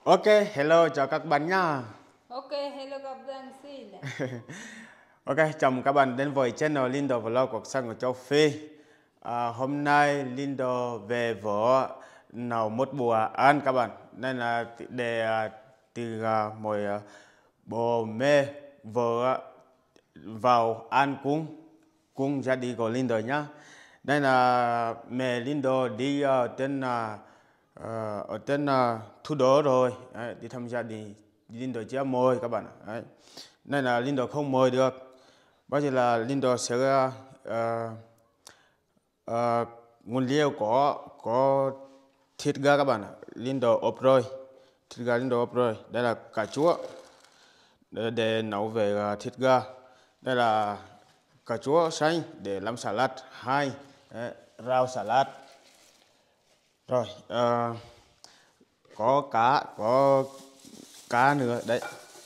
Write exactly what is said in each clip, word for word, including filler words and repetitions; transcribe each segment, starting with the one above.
Ok, hello, chào các bạn nha. Ok, hello các bạn xin. Ok, chào mừng các bạn đến với channel Lindo Vlog cuộc sống của châu Phi. À, hôm nay Lindo về vợ nấu một bữa ăn các bạn. Nên là để uh, từ uh, mọi uh, bố mẹ vợ vào ăn cùng cùng gia đình của Lindo nhá. Nên là mẹ Lindo đi ở trên uh, Ờ, ở trên uh, thủ đô rồi. Đấy, đi thăm gia đình Lindo chưa mời các bạn. Đấy. Nên là Lindo không mời được. Bây giờ là Lindo sẽ uh, uh, nguồn liệu có có thịt gà các bạn. Lindo ốp rồi, thịt gà Lindo ốp rồi. Đây là cà chua để, để nấu về uh, thịt gà. Đây là cà chua xanh để làm salad hai. Đấy, rau salad rồi. Uh, có cá có cá nữa đấy.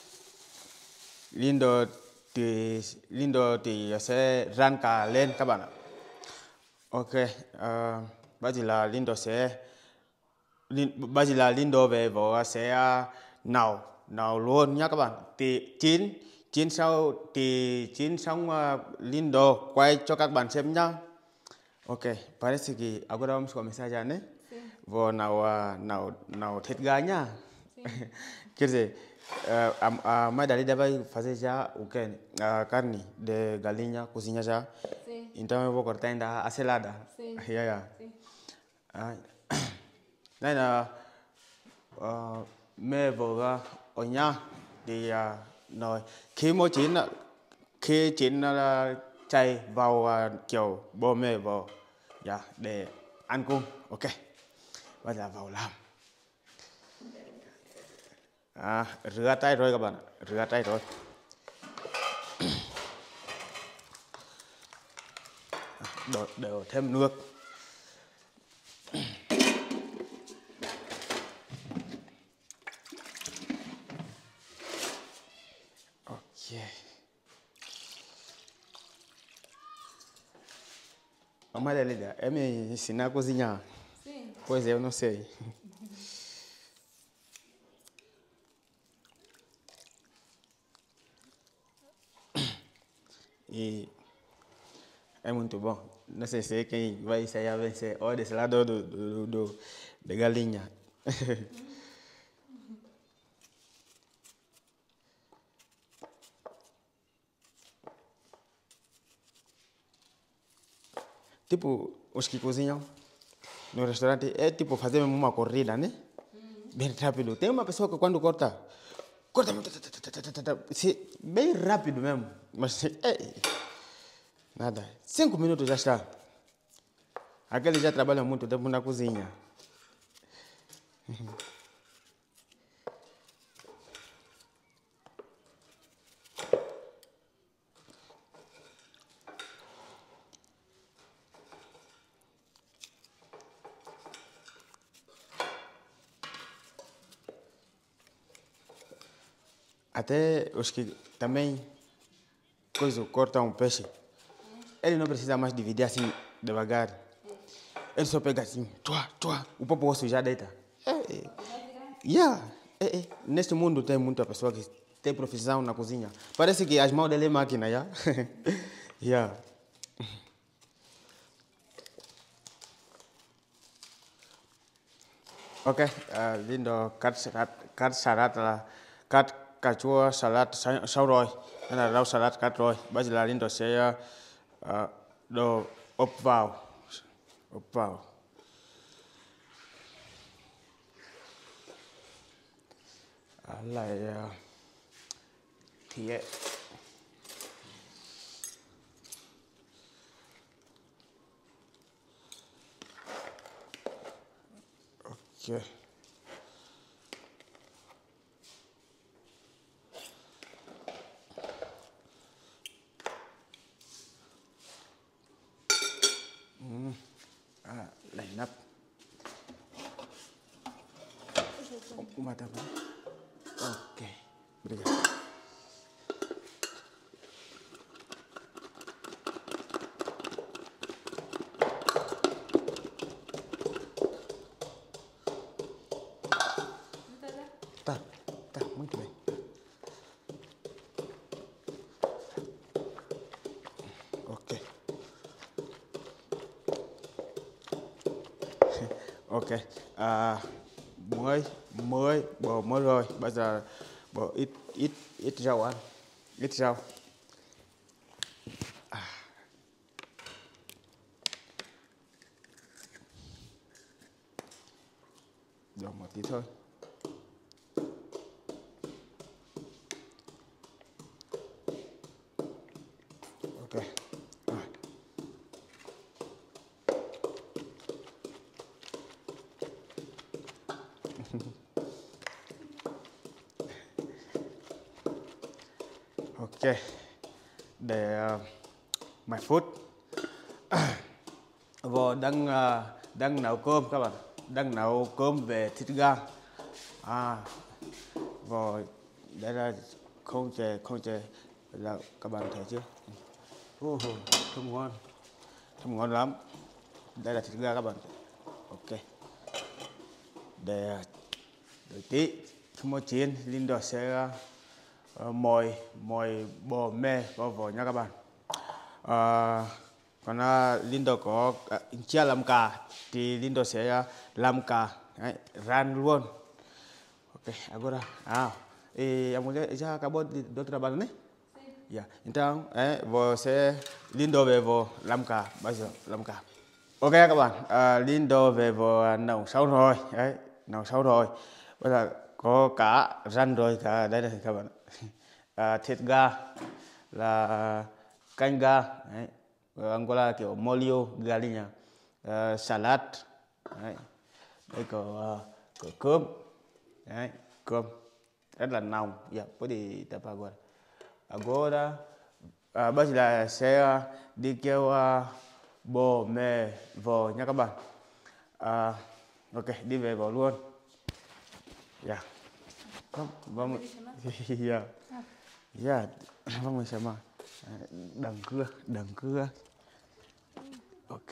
Lindo thì Lindo thì sẽ rang cá lên các bạn ạ. Ok, uh, bây giờ là Lindo sẽ bây giờ là Lindo về vợ sẽ uh, nấu nấu luôn nhá các bạn. Thì chín chín sau thì chín xong uh, Lindo quay cho các bạn xem nhá. Ok, parece que agora vamos começar já, né? Sim. Vou na na na thịt gà nhá. Sim. Quer dizer, uh, a, a mãe da Lida vai fazer já o quê? A carne de galinha, cozinha já. Sim. Então eu vou cortar ainda a selada. Sim. Yeah, yeah. Sim. Ah, đây là uh, mẹ vợ ở nhà thì uh, nói khi mới chín á, khi chín là chạy vào uh, kiểu bố mẹ vợ, dạ, để ăn cùng. Ok, bây giờ vào làm. À, rửa tay rồi các bạn, rửa tay rồi. Đổ, đổ thêm nước. Ok. Mamãe Lelida, é me ensinar a cozinhar? Sim. Pois é, eu não sei. E é muito bom. Não sei se quem vai sair a vencer. Olha desse lado do, do, do, da galinha. Tipo, os que cozinham no restaurante é tipo fazer mesmo uma corrida, né? Bem rápido. Tem uma pessoa que quando corta, corta muito, bem rápido mesmo. Mas, é, nada. Cinco minutos já está. Aquele já trabalha muito tempo na cozinha. Até os que também coisa, cortam um peixe, ele não precisa mais dividir assim devagar. Ele só pega assim, tua, tua, o povo osso já deita. É, é. Yeah. É, é. Neste mundo tem muita pessoa que tem profissão na cozinha. Parece que as mãos dele é máquina, yeah? Yeah. Ok, uh, Lindo cắt salad, cắt salad là cắt cà chua salad xong xong rồi. Đây là rau salad cắt rồi. Bây giờ là Lindo sẽ uh, đồ ốp vào, ốp vào. À, lại uh, thìa. Ok. Mm. À, lại nắp. Uma tá bom. Ok. Obrigado. Tá, tá, muito bem. Ok. Ok. À, mới mới bò mới rồi. Bây giờ bò ít ít ít rau ăn. Ít rau. Rồi một tí thôi. Ok. Rồi. Ok. Để uh, vài phút. Vô đang uh, đang nấu cơm các bạn. Đang nấu cơm về thịt gà. À, rồi đây là không chè không chè là các bạn thấy chưa? Uh, thơm ngon, thơm ngon lắm. Đây là thịt gà các bạn. Ok. Để đợi tí khi mà chiên Lindo sẽ uh, mồi mồi bò mè vào vỏ nha các bạn. Uh, còn uh, Lindo có uh, chia làm cả thì Lindo sẽ uh, làm cả đấy, ran luôn. Ok, agora. Ah, e a mulher já acabou de, do trabalho, né? Sim. Yeah. Então, é, você Lindo về vô làm cả, bây giờ làm cả. Ok các bạn, uh, Lindo về vô nấu xong rồi, đấy, nấu xong rồi. Bây giờ có cá rang rồi, cả đây này các bạn. Uh, thịt gà là canh gà, đấy. Angola kiểu molio galinha, uh, salad, đấy. Đây có, uh, có cơm. Đấy, cơm rất là nồng. Dạ, pode tapar agora. Agora, à, bây giờ sẽ đi kêu uh, bò mè vò nha các bạn. À, ok, đi về vò luôn. Dạ. Vâng, vâng. Dạ. Dạ, vâng mình sẽ mà. Đằng cưa, đằng cưa. Ok.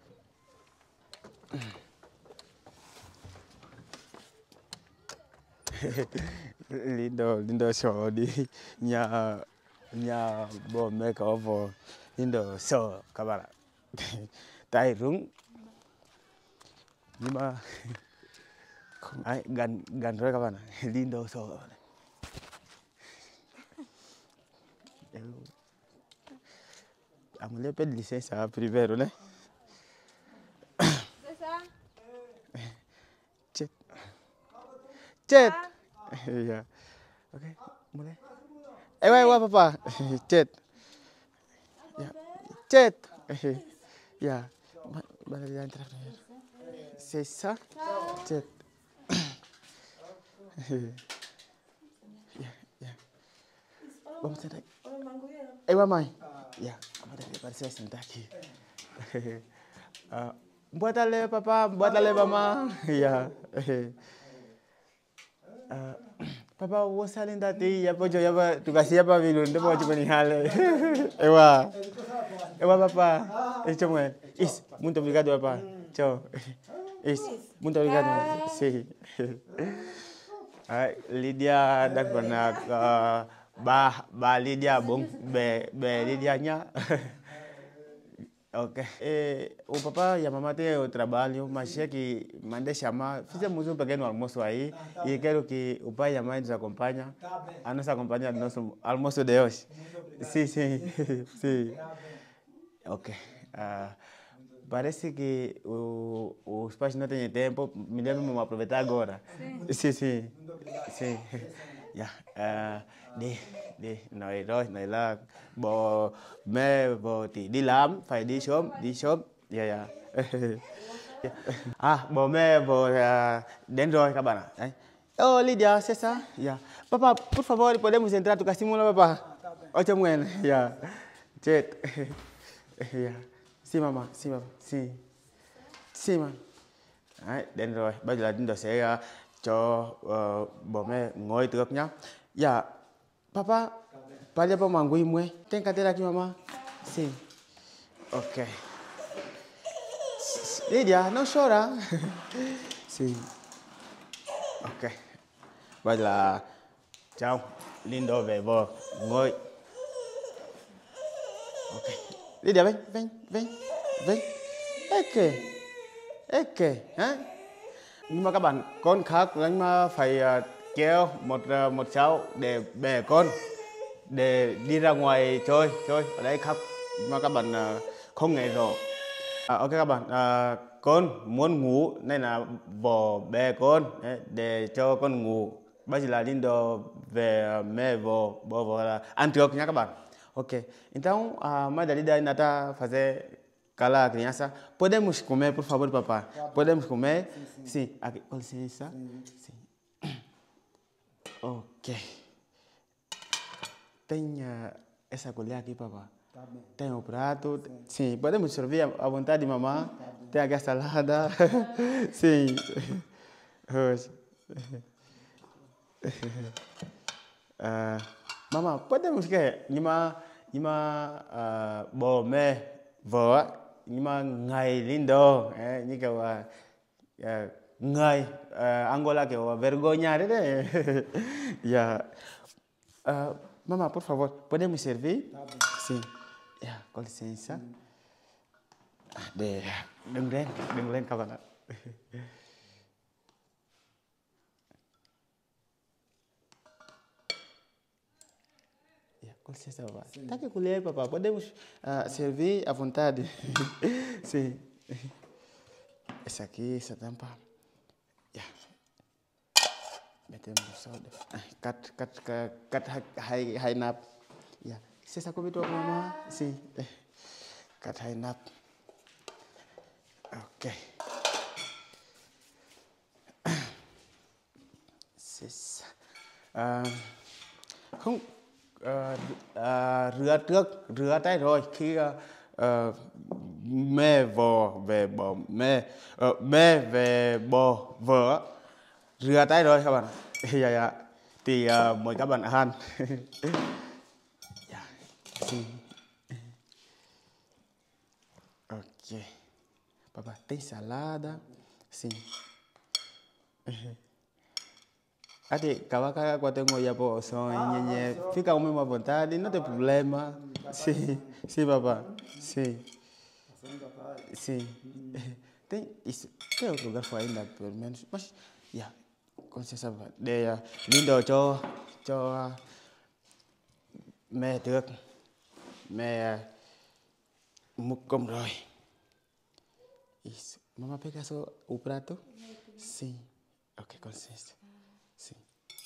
Lindo, Lindo sợ đi nhà nhà bố mẹ có vợ. Lindo sợ các bạn ạ. Tay rúng. Nhưng mà không ai gần gần rồi các bạn ạ. Lindo sợ. A mulher pede licença primeiro, né? Chết. Chết. Yeah. Ok, mulher. Ê, ê, ê, papa. Chết. Yeah. Chết. Yeah. Bạn đi entrar primeiro. Cessa. Chết. Yeah, yeah. Vamos sentar aqui. Ê, mamãe. Yeah. Vamos aparecer sentar aqui. Uh, buat ale papa, buat ale mama. Ya. Uh, papa wosalin tadi ya pojo ya pa tukasi ya pa bilun de pojo ni hale. Ewa. Ewa papa. Eh chamo. Is, muito obrigado papa. Tchau. Is, muito obrigado. Sí. Ai, Lydia đang còn uh, ba ba Lydia bốn bè bè Lydia nhá. Ok. Eh, o papá e a mamãe têm o trabalho, mas é que mandei chamar. Fizemos um pequeno almoço aí e quero que o pai e a mãe nos acompanhem. A nossa companhia do nosso almoço de hoje. Sim, sim, sim. Ok. Uh, parece que o, os pais não têm tempo. Me devem aproveitar agora. Sim, sim. Sim. Sim. Yeah. Uh, đi đi nói rồi nói là bố mẹ bố thì đi làm phải đi sớm đi sớm. Yeah, yeah. À, bố mẹ bố uh, đến rồi các bạn ạ. Đấy. Oh Lydia, César. Yeah. Papa, por favor, podemos entrar tu casimo lá papa. Ocho muen. Yeah. Chết. Yeah. Xin mama, xin mama, xin. Xin mama. Đấy, đến rồi. Bây giờ chúng ta sẽ uh, cho uh, bố mẹ ngồi trước nhá. Dạ, papa, pode para mangui mue. Tem cadeira aqui, mamãe? Sim. Ok. Lydia, não chora. Sim. Ok. Vậy là chào, Lindo về vợ, ngồi. Ok. Lydia, vem, vem, vem, vem. Ok, ok, hả? Nhưng mà các bạn, con khác anh mà phải uh, kéo một uh, một cháu để bè con để đi ra ngoài chơi chơi ở đây khóc mà các bạn uh, không nghe rõ. À, ok các bạn, uh, con muốn ngủ nên là vợ bè con đấy, để cho con ngủ. Bây giờ là Lindo về uh, mẹ vợ vợ vợ là ăn trước nha các bạn. Ok, então a mãe da Lida ainda está a fazer calar a criança. Podemos comer, por favor, papá? Podemos comer? Sim, sim. Sim, aqui, com licença. Sim. Sim. Ok. Tem uh, essa colher aqui, papá? Tá bem. Tem o prato? Sim. Sim, podemos servir à vontade, mamãe? Tá bem. Tem aqui a salada? Sim. Hoje. Uh, mamãe, podemos que? Nhưng mà, nhưng mà uh, bố mẹ, vợ, nhưng mà ngày lindo, eh, như kiểu uh, uh, ngày uh, Angola kiểu vergonha đấy đấy. Yeah. Uh, mamãe, por favor, podemos servir? Tá bem. Sim. Yeah, com licença. Để đừng lên, đừng lên các bạn ạ. Yeah, com licença, papá. Tá aqui a colher, papá. Podemos uh, servir à vontade. Sim. Essa aqui, essa tampa. Yeah. Metemos só. Cut, cut, cut, cut, high, high nap. Yeah. Você está com a mamãe? Sim. Cut high nap. Ok. À, không à, à, rửa trước rửa tay rồi khi à, à, mẹ vợ về bố mẹ à, mẹ về bố vợ rửa tay rồi các bạn. Dạ dạ thì à, mời các bạn ăn. Dạ. Sim. Ok. Papá, tem salada? Sim. Ah, thì cậu có qua tôi ngồi vào bộ rồi nhẹ nhẹ phía cầu mình mà bọn ta đi nó tem problema. Sim, sim, papá. Sim. Sim. Tem isso. Tem outro lugar foi ainda pelo menos, mas yeah, com licença, papá. Để uh, Lindo cho cho uh, mẹ được mẹ uh, một cơm rồi. Isso. Mamãe pega só o prato? Sim. Ok, com licença. Sim.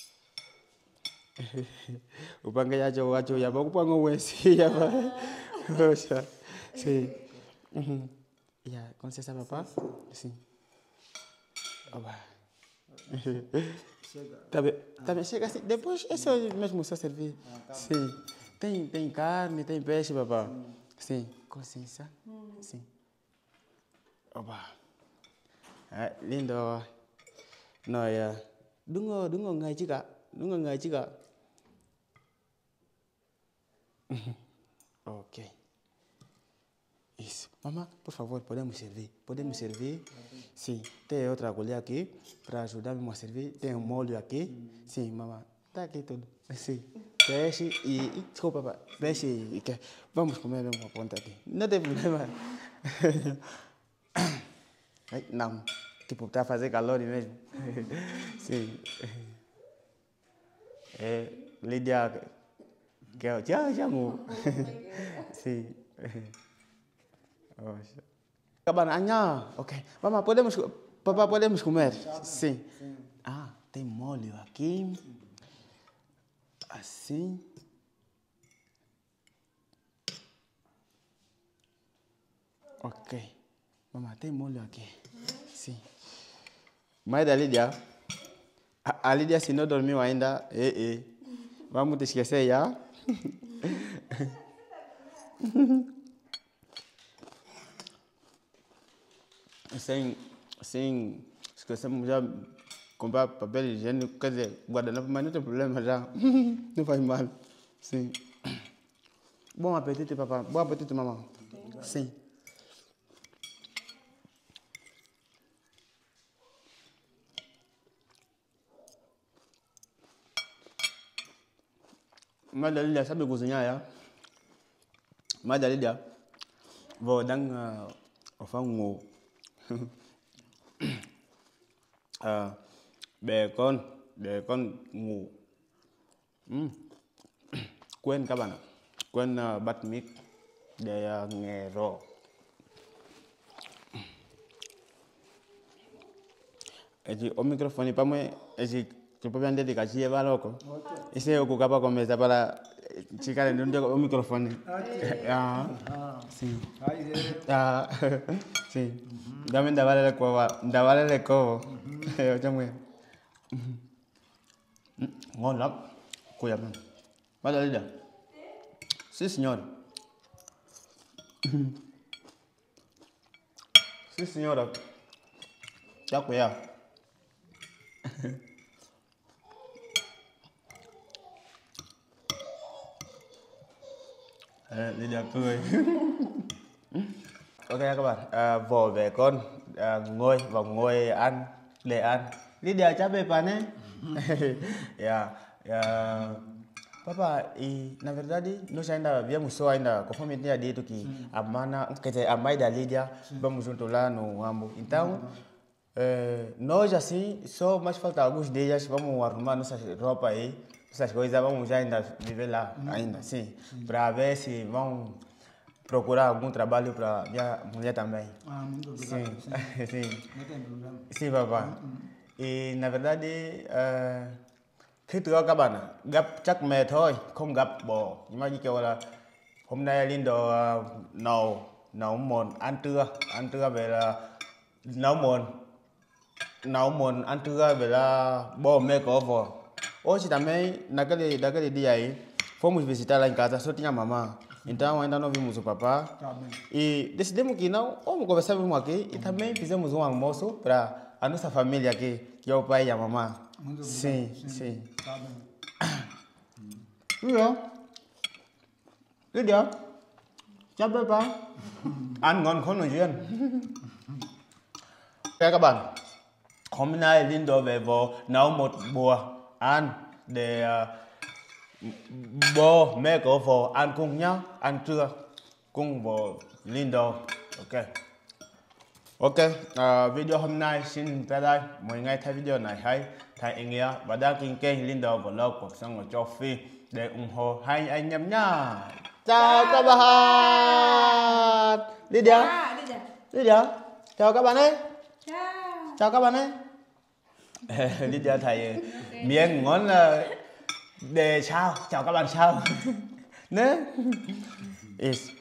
Upanga ya cho wacho ya ba kupanga wesi ya ba. Oxa. Sim. Uhum. Ya, com licença, papá? Sim. Oba. Chega. Tá bem, tá bem, chega assim. Depois é só mesmo só servir. Ah, tá bem. Sim. Tem, tem carne, tem peixe, papá? Sim. Com licença. Sim. Oba. À, Lindo. Nói đúng rồi, đúng rồi ngày chứ cả. Đúng rồi ngày chứ cả. Ok. Isso. Mamãe, por favor, podemos servir? Podemos servir? Sim. Tem outra colher aqui para ajudar-me a servir. Tem um molho aqui. Sim, mamãe. Tá aqui tudo. Sim. Peixe e... e desculpa, papá. Peixe e... Que... Vamos comer uma ponta aqui. Não tem problema. Ai, não. Tipo, tá a fazer calor mesmo. Sim. É, Lídia... Quer... Já, já ngủ. Sim. Kapan Anya? Ok. Mama, podemos, papá, podemos comer? Sim. Sim. Ah, tem molho aqui. Assim. Ok. Mama, tem molho aqui. Sim. Mãe da Lídia? A, a Lídia, se não dormiu ainda, eh, eh. Vamos te esquecer já? Sem, sem, esquecemos já comprar papel higiênico, quer dizer, guardanapo, mas não tem problema já. Não faz mal. Sim. Bom apetite, papá. Bom apetite, mamãe. Sim. Mai dari dia sabi cozinhar ya. Mai dari dia. Vợ đang uh, ở phòng ngủ. À, để con để con ngủ. uhm. Quên các bạn ạ, quên uh, bắt mic để uh, nghe rõ. Esse o microfone para mim, esse que para andar de caixinha vai louco. Esse é o que acaba começar para chegar no dia o microfone. Ah, sim. Ah, sim. Dá-me da vale de cova, da vale de cova. Eu chamo. Ngon lắm. Cuida mình. Bắt đầu đi được. Sí, señor. Sí, señora. Chắc vậy à? À, đi được cười. Ok các bạn, à, vợ về con à, ngồi vào ngồi ăn để ăn. Đi được chắc về bạn ấy. Yeah, yeah. Papa, e, na verdade, nós ainda viemos só ainda, conforme eu tinha dito que a mana, quer dizer, a mãe da Lídia, vamos junto lá no Ambo. Então, eh, nós assim, só mais falta alguns dias, vamos arrumar nossas roupas aí, essas coisas, vamos já ainda viver lá, ainda, sim, para ver se vão procurar algum trabalho para minha mulher também. Ah, muito Sim, obrigado. sim. Não tem problema. Sim, papá. E na verdade, uh, khi tụi các bạn gặp chắc mệt thôi, không gặp bò. Nhưng mà như kiểu là hôm nay Linh đồ uh, nấu nấu món ăn trưa, ăn trưa về là nấu món nấu món ăn trưa về là bò mẹ có vợ. Hoje também naquele naquele dia aí fomos visitar lá em casa, só tinha mamãe. Então ainda não vimos o papá. Tá bem. E decidimos que não, vamos conversar mesmo aqui e também fizemos um almoço para a nossa família aqui, que é o pai e a mamãe. Muito obrigado. Sim, sim. Tá bem. Lídia, Lídia, chào bác ba. Ăn ngon không nói chuyện. Ok các bạn, hôm nay Linh đồ về vợ nấu một bữa ăn để uh, bố mẹ của vợ ăn cùng nhau, ăn trưa cùng vợ Linh đồ. Ok. Ok, uh, video hôm nay xin tới đây. Mọi người thấy video này hay, thấy ý nghĩa và đăng ký kênh Lindo Vlog cuộc sống ở châu Phi để ủng hộ hai anh em nhá. Chào các bạn. Đi đi. À, đi được. Đi đi. Chào các bạn ấy. Ciao. Chào các bạn ấy. Đi đi thầy miếng ngon là để chào, chào các bạn chào. Nè. Is